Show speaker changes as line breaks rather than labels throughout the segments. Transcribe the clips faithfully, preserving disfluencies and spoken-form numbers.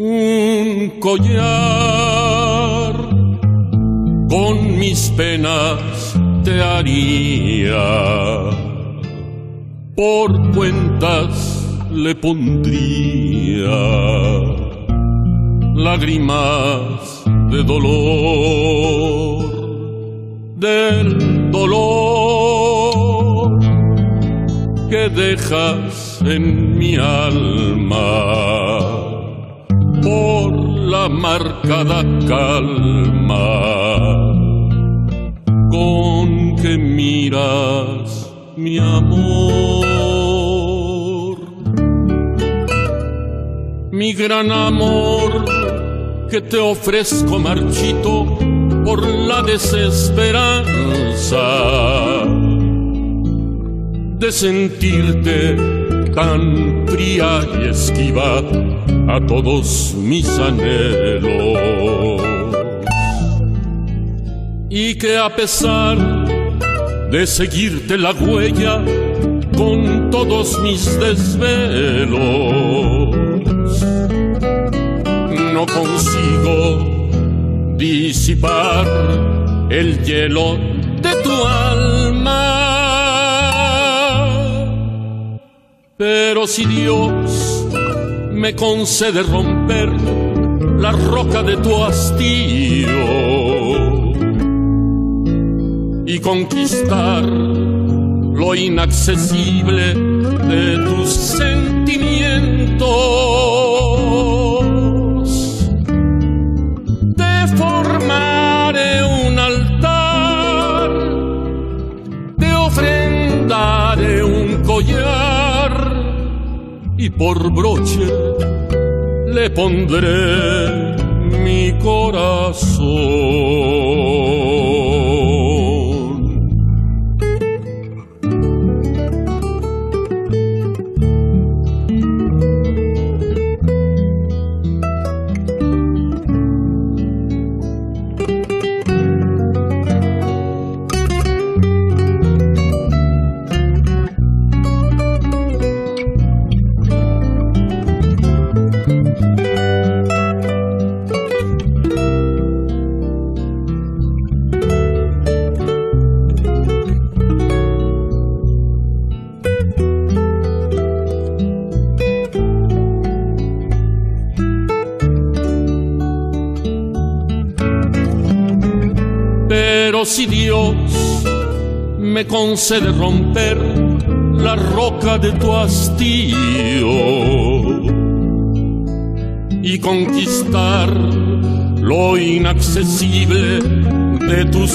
un collar con mis penas te haría, por cuentas le pondría lágrimas de dolor, del dolor que dejas en mi alma por la marcada calma con que miras mi amor, mi gran amor que te ofrezco marchito por la desesperanza de sentirte tan fría y esquiva a todos mis anhelos, y que a pesar de seguirte la huella con todos mis desvelos, no consigo disipar el hielo de tu alma. Pero si Dios me concede romper la roca de tu hastío y conquistar lo inaccesible de tus sentimientos, te formaré un altar, te ofrendaré un collar y por broche le pondré mi corazón. Pero si Dios me concede romper la roca de tu hastío y conquistar lo inaccesible de tus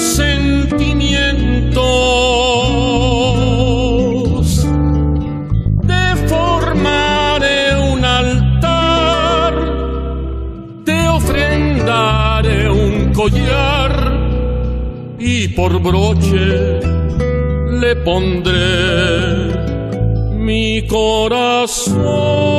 sentimientos, te formaré un altar, te ofrendaré un collar y por broche le pondré mi corazón.